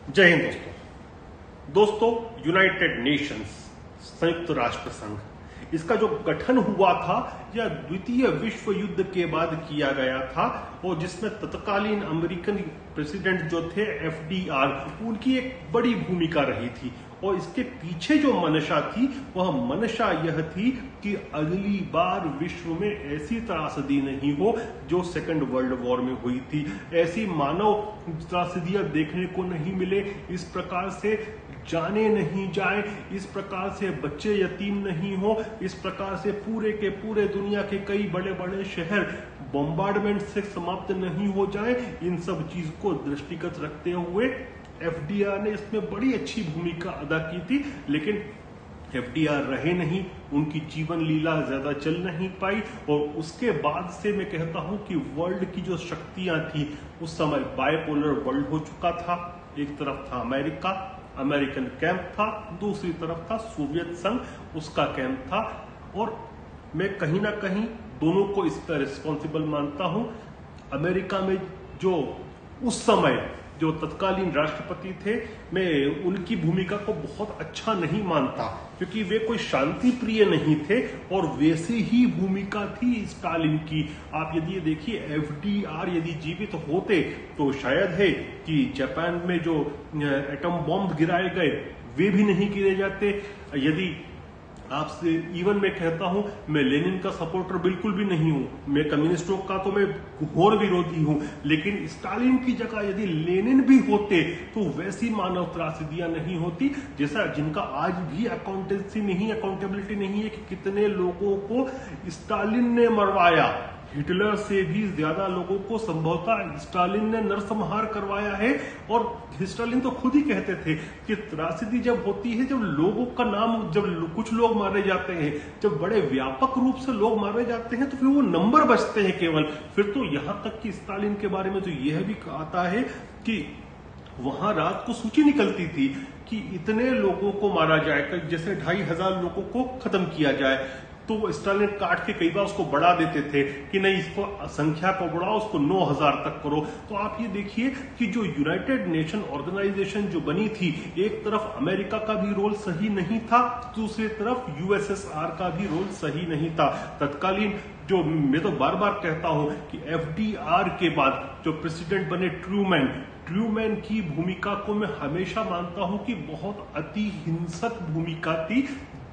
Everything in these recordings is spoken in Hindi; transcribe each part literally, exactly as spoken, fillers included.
जय हिंद दोस्तों दोस्तों यूनाइटेड नेशंस संयुक्त राष्ट्र संघ, इसका जो गठन हुआ था यह द्वितीय विश्व युद्ध के बाद किया गया था और जिसमें तत्कालीन अमेरिकन प्रेसिडेंट जो थे एफ डी आर, उनकी एक बड़ी भूमिका रही थी। और इसके पीछे जो मंशा थी वह मंशा यह थी कि अगली बार विश्व में ऐसी त्रासदी नहीं हो जो सेकंड वर्ल्ड वॉर में हुई थी। ऐसी मानव त्रासदियां देखने को नहीं मिले, इस प्रकार से जाने नहीं जाए, इस प्रकार से बच्चे यतीम नहीं हो, इस प्रकार से पूरे के पूरे दुनिया के कई बड़े बड़े शहर बॉम्बार्डमेंट से समाप्त नहीं हो जाए। इन सब चीज को दृष्टिगत रखते हुए एफ डी आर ने इसमें बड़ी अच्छी भूमिका अदा की थी, लेकिन एफ डी आर रहे नहीं, उनकी जीवन लीला ज्यादा चल नहीं पाई। और उसके बाद से मैं कहता हूं कि वर्ल्ड की जो शक्तियां थी उस समय बायपोलर वर्ल्ड हो चुका था। एक तरफ था अमेरिका, अमेरिकन कैंप था, दूसरी तरफ था सोवियत संघ, उसका कैंप था। और मैं कहीं ना कहीं दोनों को इस पर रिस्पॉन्सिबल मानता हूं। अमेरिका में जो उस समय जो तत्कालीन राष्ट्रपति थे, मैं उनकी भूमिका को बहुत अच्छा नहीं मानता, क्योंकि वे कोई शांति प्रिय नहीं थे और वैसे ही भूमिका थी स्टालिन की। आप यदि ये देखिए, एफ डी आर यदि जीवित होते तो शायद है कि जापान में जो एटम बॉम्ब गिराए गए वे भी नहीं गिरे जाते। यदि आपसे इवन मैं कहता हूं, मैं लेनिन का सपोर्टर बिल्कुल भी नहीं हूं, मैं कम्युनिस्टों का तो मैं घोर विरोधी हूं, लेकिन स्टालिन की जगह यदि लेनिन भी होते तो वैसी मानव त्रासदियां नहीं होती, जैसा जिनका आज भी अकाउंटेंसी नहीं, अकाउंटेबिलिटी नहीं है कि कितने लोगों को स्टालिन ने मरवाया। हिटलर से भी ज्यादा लोगों को संभवतः स्टालिन ने नरसंहार करवाया है। और स्टालिन तो खुद ही कहते थे कि त्रासदी जब होती है, जब लोगों का नाम, जब कुछ लोग मारे जाते हैं, जब बड़े व्यापक रूप से लोग मारे जाते हैं, तो फिर वो नंबर बचते हैं केवल। फिर तो यहां तक कि स्टालिन के बारे में तो यह भी आता है कि वहां रात को सूची निकलती थी कि इतने लोगों को मारा जाए, जैसे ढाई हजार लोगों को खत्म किया जाए, तो स्टालिन काट के कई बार उसको बढ़ा देते थे कि नहीं, इसको संख्या को बढ़ाओ, उसको नौ हजार तक करो। तो आप ये देखिए कि जो यूनाइटेड नेशन ऑर्गेनाइजेशन जो बनी थी, एक तरफ अमेरिका का भी रोल सही नहीं था, दूसरी तरफ यू एस एस आर का भी रोल सही नहीं था। तत्कालीन जो मैं तो बार बार कहता हूं कि एफ डी आर के बाद जो प्रेसिडेंट बने ट्रूमैन, ट्रूमैन की भूमिका को मैं हमेशा मानता हूं कि बहुत अति हिंसक भूमिका थी।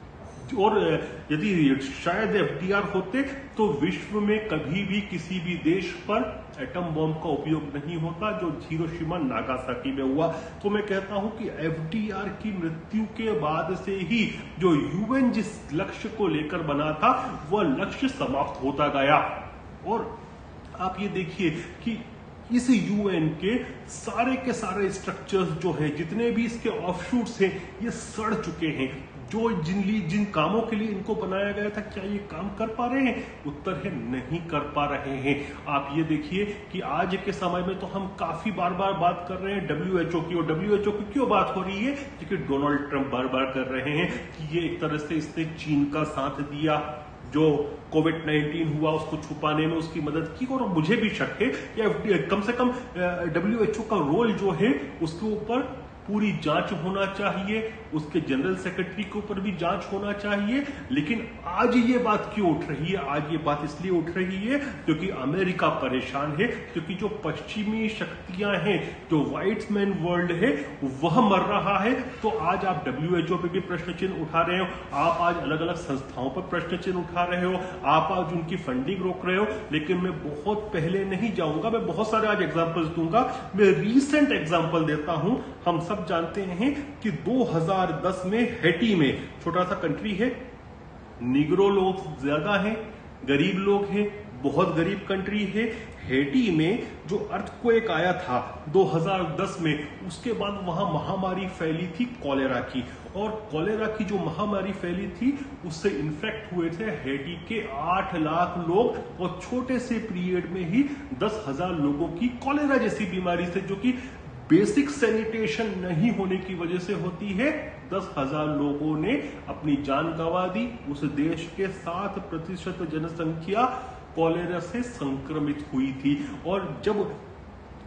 और यदि शायद एफ डी आर होते तो विश्व में कभी भी किसी भी देश पर एटम बॉम्ब का उपयोग नहीं होता जो हिरोशिमा नागासाकी में हुआ। तो मैं कहता हूं कि एफ डी आर की मृत्यु के बाद से ही जो यू एन जिस लक्ष्य को लेकर बना था वह लक्ष्य समाप्त होता गया। और आप ये देखिए कि इस यू एन के सारे के सारे स्ट्रक्चर्स जो है, जितने भी इसके ऑफशूट्स हैं, ये सड़ चुके हैं। जो जिन जिन कामों के लिए इनको बनाया गया था, क्या ये काम कर पा रहे हैं? उत्तर है नहीं कर पा रहे हैं। आप ये देखिए कि आज के समय में तो हम काफी बार बार बात कर रहे हैं डब्ल्यू एच ओ की। और डब्ल्यू एच ओ की क्यों बात हो रही है? क्योंकि डोनाल्ड ट्रंप बार बार कर रहे हैं कि ये एक तरह से इसने चीन का साथ दिया, जो कोविड नाइन्टीन हुआ उसको छुपाने में उसकी मदद की। और मुझे भी शक है कि कम से कम डब्ल्यू एच ओ का रोल जो है उसके ऊपर पूरी जांच होना चाहिए, उसके जनरल सेक्रेटरी के ऊपर भी जांच होना चाहिए। लेकिन आज ये बात क्यों उठ रही है? आज ये बात इसलिए उठ रही है क्योंकि अमेरिका परेशान है, क्योंकि जो पश्चिमी शक्तियां हैं, जो व्हाइट मैन वर्ल्ड है, वह मर रहा है। तो आज आप डब्ल्यू एच ओ पे भी प्रश्न चिन्ह उठा रहे हो, आप आज अलग अलग संस्थाओं पर प्रश्न चिन्ह उठा रहे हो, आप आज उनकी फंडिंग रोक रहे हो। लेकिन मैं बहुत पहले नहीं जाऊंगा, मैं बहुत सारे आज एग्जाम्पल्स दूंगा। मैं रीसेंट एग्जाम्पल देता हूं। हम सब जानते हैं कि दो हज़ार दस में हैटी में, छोटा सा कंट्री है, निग्रो लोग ज्यादा हैं, गरीब लोग हैं, बहुत गरीब कंट्री है। हैटी में जो अर्थक्वेक आया था दो हज़ार दस में, उसके बाद वहां महामारी फैली थी कॉलेरा की। और कॉलेरा की जो महामारी फैली थी उससे इन्फेक्ट हुए थे हैटी के आठ लाख लोग। और छोटे से पीरियड में ही दस हजार लोगों की कॉलेरा जैसी बीमारी से, जो कि बेसिक सैनिटेशन नहीं होने की वजह से होती है, दस हजार लोगों ने अपनी जान गंवा दी। उस देश के सात प्रतिशत जनसंख्या कॉलेरा से संक्रमित हुई थी। और जब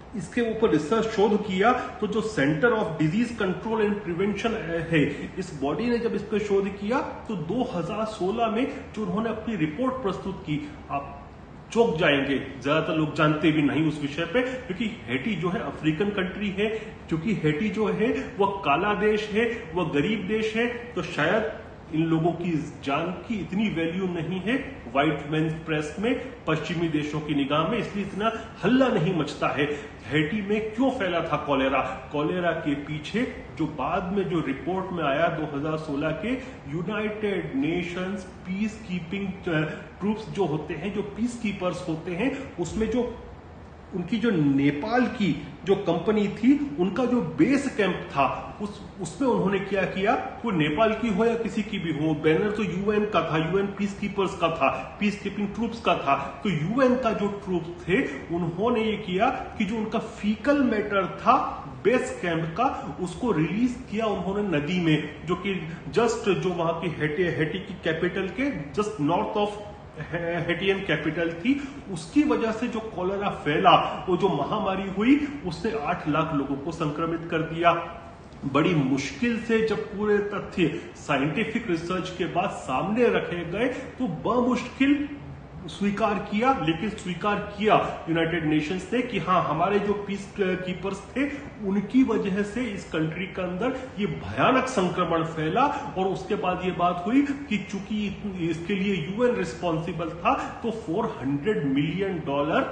इसके ऊपर रिसर्च शोध किया तो जो centre of disease control and prevention है, इस बॉडी ने जब इस पर शोध किया तो दो हज़ार सोलह में जो उन्होंने अपनी रिपोर्ट प्रस्तुत की, आप चौंक जाएंगे, ज्यादातर लोग जानते भी नहीं उस विषय पे, क्योंकि हैटी जो है अफ्रीकन कंट्री है, क्योंकि हैटी जो है वह काला देश है, वह गरीब देश है, तो शायद इन लोगों की जान की इतनी वैल्यू नहीं है व्हाइट मैन प्रेस में, पश्चिमी देशों की निगाह में, इसलिए इतना हल्ला नहीं मचता है। हैटी में क्यों फैला था कॉलेरा? कॉलेरा के पीछे जो बाद में जो रिपोर्ट में आया दो हज़ार सोलह के United Nations peacekeeping troops जो होते हैं, जो पीस कीपर्स होते हैं, उसमें जो उनकी जो नेपाल की जो कंपनी थी, उनका जो बेस कैंप था, उस उसमें उन्होंने क्या किया, वो नेपाल की हो या किसी की भी हो, बैनर तो यूएन का था, यूएन पीस कीपर्स का था, पीस कीपिंग ट्रूप्स का था, तो यूएन का जो ट्रूप्स थे उन्होंने ये किया कि जो उनका फीकल मैटर था बेस कैंप का, उसको रिलीज किया उन्होंने नदी में, जो कि जस्ट जो वहां की हैटी हैटी की कैपिटल के just north of Haitian capital थी। उसकी वजह से जो कॉलेरा फैला, वो जो महामारी हुई, उसने आठ लाख लोगों को संक्रमित कर दिया। बड़ी मुश्किल से जब पूरे तथ्य साइंटिफिक रिसर्च के बाद सामने रखे गए तो बमुश्किल स्वीकार किया, लेकिन स्वीकार किया यूनाइटेड नेशंस ने कि हाँ, हमारे जो पीस कीपर्स थे उनकी वजह से इस कंट्री के अंदर ये भयानक संक्रमण फैला। और उसके बाद ये बात हुई कि चूंकि इसके लिए यूएन रिस्पॉन्सिबल था, तो चार सौ मिलियन डॉलर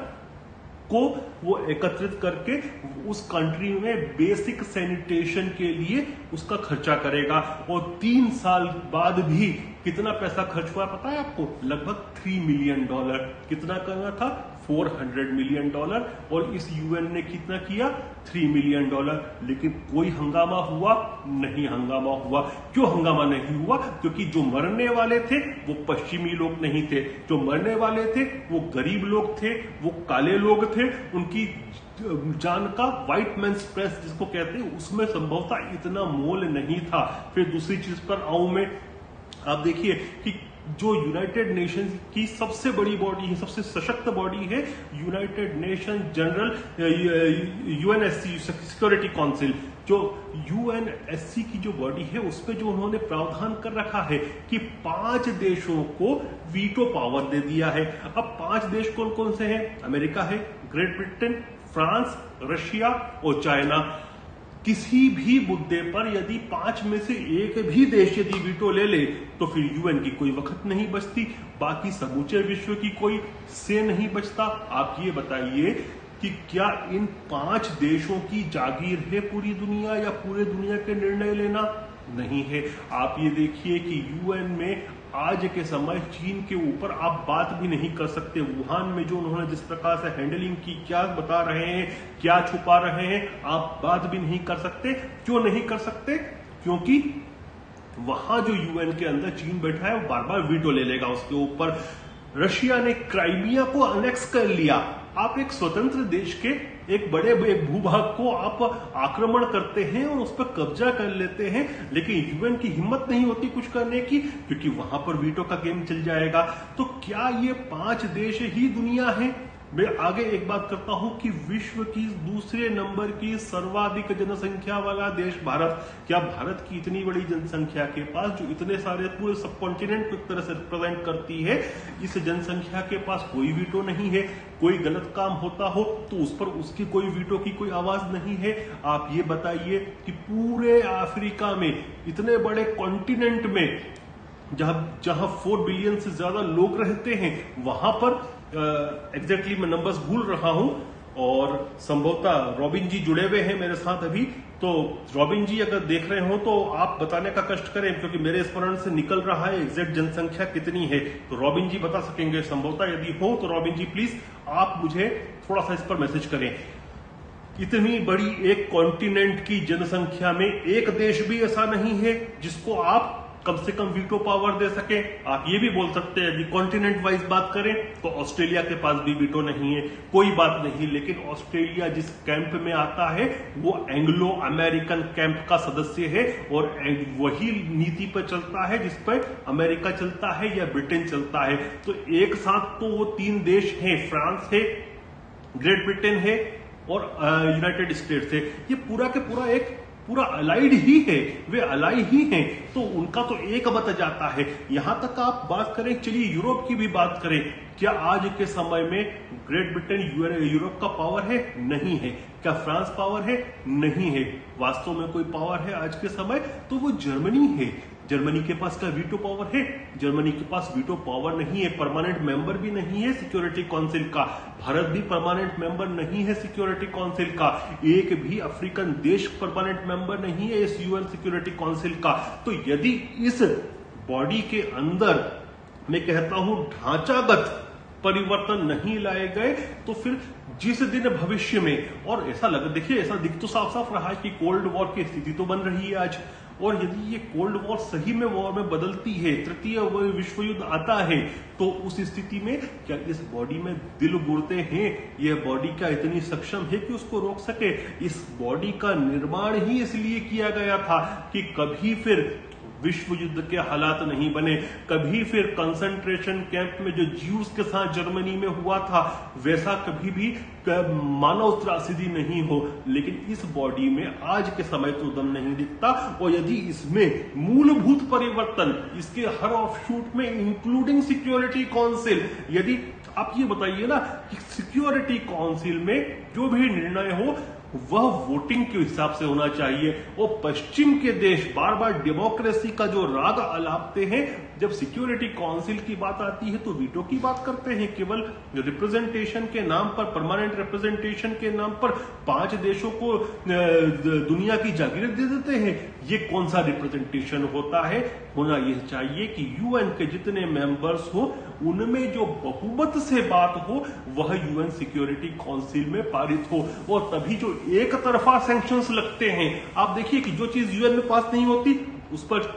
को वो एकत्रित करके उस कंट्री में बेसिक सैनिटेशन के लिए उसका खर्चा करेगा। और तीन साल बाद भी कितना पैसा खर्च हुआ पता है आपको? लगभग थ्री मिलियन डॉलर। कितना करना था? चार सौ मिलियन डॉलर। और इस यूएन ने कितना किया? Three million dollar. लेकिन कोई हंगामा हुआ नहीं? हंगामा हुआ। क्यों हंगामा नहीं हुआ? क्योंकि जो मरने वाले थे वो पश्चिमी लोग नहीं थे, जो मरने वाले थे वो गरीब लोग थे, वो काले लोग थे। उनकी जान का व्हाइट मैन प्रेस जिसको कहते हैं, उसमें संभवतः इतना मोल नहीं था। फिर दूसरी चीज पर आऊं मैं, आप देखिए कि जो यूनाइटेड नेशंस की सबसे बड़ी बॉडी है, सबसे सशक्त बॉडी है, united nation general UNSC security council, जो यूएनएससी की जो बॉडी है, उसमें जो उन्होंने प्रावधान कर रखा है कि पांच देशों को वीटो पावर दे दिया है। अब पांच देश कौन कौन से हैं? अमेरिका है, ग्रेट ब्रिटेन, फ्रांस, रशिया और चाइना। किसी भी मुद्दे पर यदि पांच में से एक भी देश यदि वीटो ले ले तो फिर यूएन की कोई वक्त नहीं बचती, बाकी समूचे विश्व की कोई से नहीं बचता। आप ये बताइए कि क्या इन पांच देशों की जागीर है पूरी दुनिया, या पूरे दुनिया के निर्णय लेना? नहीं है। आप ये देखिए कि यूएन में आज के समय चीन के ऊपर आप बात भी नहीं कर सकते। वुहान में जो उन्होंने जिस प्रकार से हैंडलिंग की, क्या बता रहे हैं, क्या छुपा रहे हैं, आप बात भी नहीं कर सकते। क्यों नहीं कर सकते? क्योंकि वहां जो यूएन के अंदर चीन बैठा है वो बार बार वीटो ले लेगा उसके ऊपर। रशिया ने क्राइमिया को अनेक्स कर लिया। आप एक स्वतंत्र देश के एक बड़े भूभाग को आप आक्रमण करते हैं और उस पर कब्जा कर लेते हैं, लेकिन यूएन की हिम्मत नहीं होती कुछ करने की, क्योंकि वहां पर वीटो का गेम चल जाएगा। तो क्या ये पांच देश ही दुनिया है? मैं आगे एक बात करता हूं कि विश्व की दूसरे नंबर की सर्वाधिक जनसंख्या वाला देश भारत। क्या भारत की इतनी बड़ी जनसंख्या के पास, जो इतने सारे पूरे सब कॉन्टिनेंट को एक तरह से रिप्रेजेंट करती है, इस जनसंख्या के पास कोई वीटो नहीं है? कोई गलत काम होता हो तो उस पर उसकी कोई वीटो की कोई आवाज नहीं है? आप ये बताइए कि पूरे अफ्रीका में, इतने बड़े कॉन्टिनेंट में, जहां जहां फोर बिलियन से ज्यादा लोग रहते हैं, वहां पर एग्जैक्टली uh, मैं नंबर्स भूल रहा हूं, और संभवतः रॉबिन जी जुड़े हुए हैं मेरे साथ अभी। तो रॉबिन जी अगर देख रहे हो तो आप बताने का कष्ट करें, क्योंकि मेरे स्मरण से निकल रहा है एग्जैक्ट जनसंख्या कितनी है। तो रॉबिन जी बता सकेंगे संभवतः? यदि हो तो रॉबिन जी प्लीज आप मुझे थोड़ा सा इस पर मैसेज करें। इतनी बड़ी एक कॉन्टिनेंट की जनसंख्या में एक देश भी ऐसा नहीं है जिसको आप कम से कम वीटो पावर दे सके। आप ये भी बोल सकते हैं, यदि कॉन्टिनेंट वाइज बात करें तो ऑस्ट्रेलिया के पास भी वीटो नहीं है, कोई बात नहीं। लेकिन ऑस्ट्रेलिया जिस कैंप में आता है वो एंग्लो अमेरिकन कैंप का सदस्य है, और वही नीति पर चलता है जिस पर अमेरिका चलता है या ब्रिटेन चलता है। तो एक साथ तो वो तीन देश हैं, फ्रांस है, ग्रेट ब्रिटेन है, और यूनाइटेड स्टेट्स है, ये पूरा के पूरा एक पूरा अलाइड ही है, वे अलाई ही हैं, तो उनका तो एक मत जाता है। यहां तक आप बात करें, चलिए यूरोप की भी बात करें, क्या आज के समय में ग्रेट ब्रिटेन यूरोप का पावर है? नहीं है। क्या फ्रांस पावर है? नहीं है। वास्तव में कोई पावर है आज के समय तो वो जर्मनी है। जर्मनी के पास क्या वीटो पावर है? जर्मनी के पास वीटो पावर नहीं है, परमानेंट मेंबर भी नहीं है सिक्योरिटी काउंसिल का। भारत भी परमानेंट मेंबर नहीं है सिक्योरिटी काउंसिल का। एक भी अफ्रीकन देश परमानेंट मेंबर नहीं है इस यूएन सिक्योरिटी काउंसिल का। तो यदि इस बॉडी के अंदर मैं कहता हूं ढांचागत परिवर्तन नहीं लाए गए तो फिर जिस दिन भविष्य में, और ऐसा लग देखिए ऐसा दिख तो साफ साफ रहा है कि कोल्ड वॉर की स्थिति तो बन रही है आज, और यदि ये कोल्ड वॉर सही में वॉर में बदलती है, तृतीय विश्व युद्ध आता है, तो उस स्थिति में क्या इस बॉडी में दिल गुड़ते हैं? यह बॉडी क्या इतनी सक्षम है कि उसको रोक सके? इस बॉडी का निर्माण ही इसलिए किया गया था कि कभी फिर विश्व युद्ध के हालात नहीं बने, कभी फिर कंसंट्रेशन कैंप में जो ज्यूस के साथ जर्मनी में हुआ था वैसा कभी भी मानव त्रासदी नहीं हो। लेकिन इस बॉडी में आज के समय तो दम नहीं दिखता, और यदि इसमें मूलभूत परिवर्तन इसके हर ऑफशूट में इंक्लूडिंग सिक्योरिटी काउंसिल, यदि आप ये बताइए ना कि सिक्योरिटी काउंसिल में जो भी निर्णय हो वह वोटिंग के हिसाब से होना चाहिए। और पश्चिम के देश बार बार डेमोक्रेसी का जो राग अलापते हैं, जब सिक्योरिटी काउंसिल की बात आती है तो वीटो की बात करते हैं। केवल रिप्रेजेंटेशन के नाम पर, परमानेंट रिप्रेजेंटेशन के नाम पर पांच देशों को दुनिया की जागीर दे देते हैं। ये कौन सा रिप्रेजेंटेशन होता है? होना यह चाहिए कि यूएन के जितने मेंबर्स हो उनमें जो बहुमत से बात हो वह यूएन सिक्योरिटी काउंसिल में पारित हो, और तभी जो एक तरफा सैंक्शंस लगते हैं, आप देखिए कि जो चीज यूएन में पास नहीं होती उस पर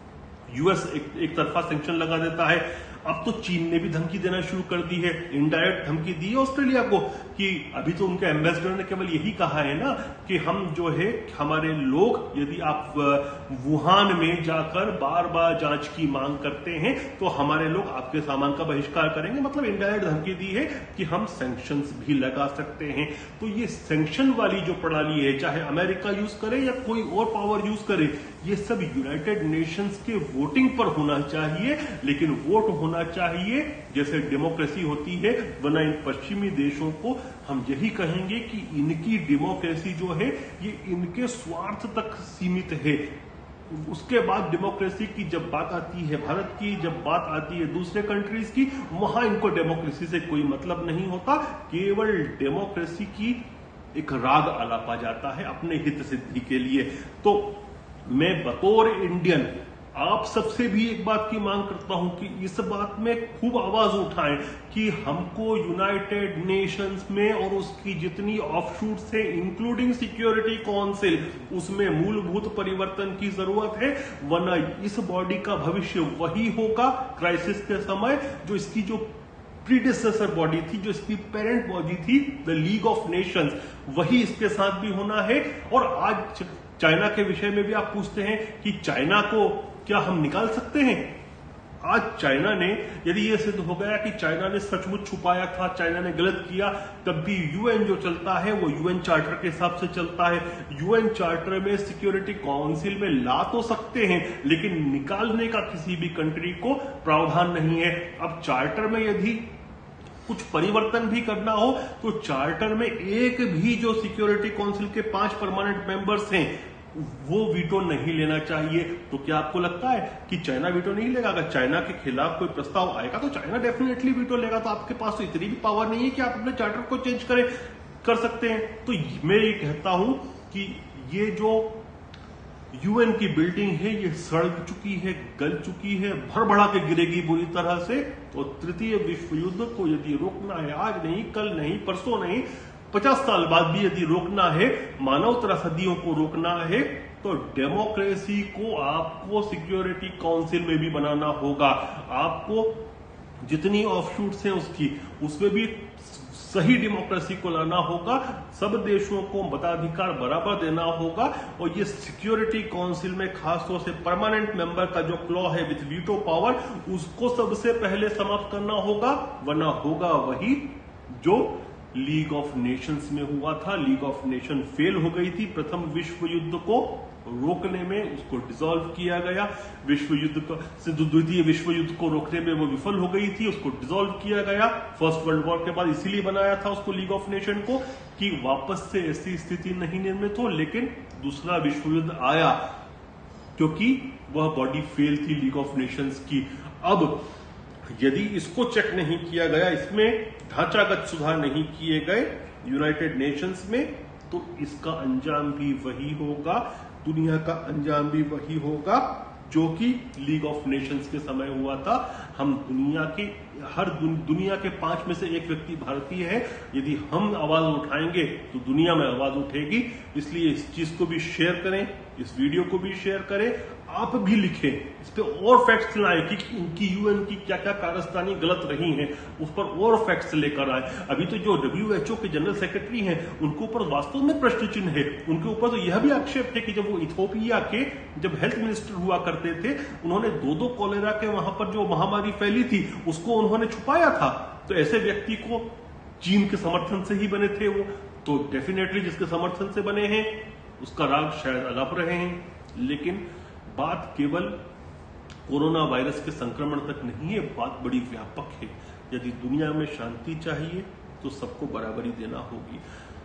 यूएस एक, एक तरफा सैंक्शन लगा देता है। अब तो चीन ने भी धमकी देना शुरू कर दी है, इनडायरेक्ट धमकी दी है ऑस्ट्रेलिया को, कि अभी तो उनके एम्बेसडर ने केवल यही कहा है ना कि हम जो है हमारे लोग, यदि आप वुहान में जाकर बार बार जांच की मांग करते हैं तो हमारे लोग आपके सामान का बहिष्कार करेंगे। मतलब इनडायरेक्ट धमकी दी है कि हम सैंक्शंस भी लगा सकते हैं। तो ये सैंक्शन वाली जो प्रणाली है, चाहे अमेरिका यूज करे या कोई और पावर यूज करे, ये सब यूनाइटेड नेशंस के वोटिंग पर होना चाहिए। लेकिन वोट होना चाहिए जैसे डेमोक्रेसी होती है, वरना इन पश्चिमी देशों को हम यही कहेंगे कि इनकी डेमोक्रेसी जो है ये इनके स्वार्थ तक सीमित है। उसके बाद डेमोक्रेसी की जब बात आती है, भारत की जब बात आती है दूसरे कंट्रीज की, वहां इनको डेमोक्रेसी से कोई मतलब नहीं होता। केवल डेमोक्रेसी की एक राग आलापा जाता है अपने हित सिद्धि के लिए। तो मैं बतौर इंडियन आप सबसे भी एक बात की मांग करता हूं कि इस बात में खूब आवाज उठाएं कि हमको यूनाइटेड नेशंस में और उसकी जितनी ऑफशूट्स है इंक्लूडिंग सिक्योरिटी काउंसिल, उसमें मूलभूत परिवर्तन की जरूरत है। वरना इस बॉडी का भविष्य वही होगा क्राइसिस के समय जो इसकी जो प्रीडिसेसर बॉडी थी, जो इसकी पेरेंट बॉडी थी, द लीग ऑफ नेशंस, वही इसके साथ भी होना है। और आज चाइना के विषय में भी आप पूछते हैं कि चाइना को क्या हम निकाल सकते हैं? आज चाइना ने, यदि यह सिद्ध हो गया कि चाइना ने सचमुच छुपाया था, चाइना ने गलत किया, तब भी यूएन जो चलता है वो यूएन चार्टर के हिसाब से चलता है। यूएन चार्टर में सिक्योरिटी काउंसिल में ला तो सकते हैं, लेकिन निकालने का किसी भी कंट्री को प्रावधान नहीं है। अब चार्टर में यदि कुछ परिवर्तन भी करना हो तो चार्टर में एक भी जो सिक्योरिटी काउंसिल के पांच परमानेंट मेंबर्स हैं वो वीटो नहीं लेना चाहिए। तो क्या आपको लगता है कि चाइना वीटो नहीं लेगा? अगर चाइना के खिलाफ कोई प्रस्ताव आएगा तो चाइना डेफिनेटली वीटो लेगा। तो आपके पास तो इतनी भी पावर नहीं है कि आप अपने चार्टर को चेंज करें कर सकते हैं। तो मैं ये कहता हूं कि ये जो यूएन की बिल्डिंग है ये सड़ चुकी है, गल चुकी है, भर भड़ा के गिरेगी बुरी तरह से। तो तृतीय विश्व युद्ध को यदि रोकना है, आज नहीं, कल नहीं, परसों नहीं, पचास साल बाद भी यदि रोकना है, मानव त्रासदियों को रोकना है, तो डेमोक्रेसी को आपको सिक्योरिटी काउंसिल में भी बनाना होगा। आपको जितनी ऑफशूट्स हैं उसकी, उसमें भी सही डेमोक्रेसी को लाना होगा। सब देशों को मताधिकार बराबर देना होगा। और ये सिक्योरिटी काउंसिल में खासतौर से परमानेंट मेंबर का जो क्लॉ है विथ वीटो पावर, उसको सबसे पहले समाप्त करना होगा। वरना होगा वही जो लीग ऑफ नेशंस में हुआ था। लीग ऑफ नेशन फेल हो गई थी प्रथम विश्व युद्ध को रोकने में, उसको डिसॉल्व किया गया। विश्व युद्ध को द्वितीय विश्व युद्ध को रोकने में वो विफल हो गई थी, उसको डिसॉल्व किया गया फर्स्ट वर्ल्ड वॉर के बाद। इसीलिए बनाया था उसको लीग ऑफ नेशन को कि वापस से ऐसी स्थिति नहीं निर्मित हो। लेकिन दूसरा विश्व युद्ध आया क्योंकि वह बॉडी फेल थी लीग ऑफ नेशंस की। अब यदि इसको चेक नहीं किया गया, इसमें ढांचागत सुधार नहीं किए गए यूनाइटेड नेशंस में, तो इसका अंजाम भी वही होगा, दुनिया का अंजाम भी वही होगा जो कि लीग ऑफ नेशंस के समय हुआ था। हम दुनिया के हर दुनिया के पांच में से एक व्यक्ति भारतीय है। यदि हम आवाज उठाएंगे तो दुनिया में आवाज उठेगी। इसलिए इस चीज को भी शेयर करें, इस वीडियो को भी शेयर करें, आप भी लिखें, इस पे और फैक्ट्स लाएं कि इनकी यूएन की क्या क्या कारस्तानी गलत रही हैं, उस पर और फैक्ट्स लेकर आए। अभी तो जो डब्ल्यू एच ओ के जनरल सेक्रेटरी हैं उनके ऊपर वास्तव में प्रश्न चिन्ह है। उनके ऊपर तो यह भी आक्षेप है कि जब वो इथियोपिया के जब हेल्थ मिनिस्टर हुआ करते थे, उन्होंने दो दो कॉलेरा के वहां पर जो महामारी फैली थी उसको उन्होंने छुपाया था। तो ऐसे व्यक्ति को चीन के समर्थन से ही बने थे वो, तो डेफिनेटली जिसके समर्थन से बने हैं उसका राग शायद अलग रहे हैं। लेकिन बात केवल कोरोना वायरस के संक्रमण तक नहीं है, बात बड़ी व्यापक है। यदि दुनिया में शांति चाहिए तो सबको बराबरी देना होगी।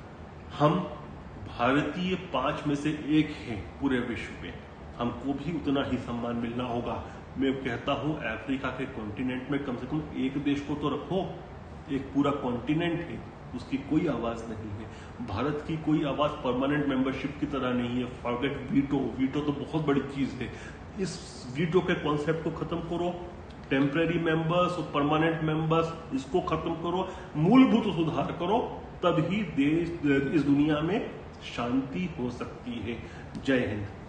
हम भारतीय पांच में से एक हैं पूरे विश्व में, हमको भी उतना ही सम्मान मिलना होगा। मैं कहता हूं अफ्रीका के कॉन्टिनेंट में कम से कम एक देश को तो रखो, एक पूरा कॉन्टिनेंट है, उसकी कोई आवाज नहीं है। भारत की कोई आवाज परमानेंट मेंबरशिप की तरह नहीं है। फॉरगेट वीटो, वीटो तो बहुत बड़ी चीज है। इस वीटो के कॉन्सेप्ट को खत्म करो, टेम्परेरी मेंबर्स और परमानेंट मेंबर्स इसको खत्म करो, मूलभूत सुधार करो, तब ही देश इस दुनिया में शांति हो सकती है। जय हिंद।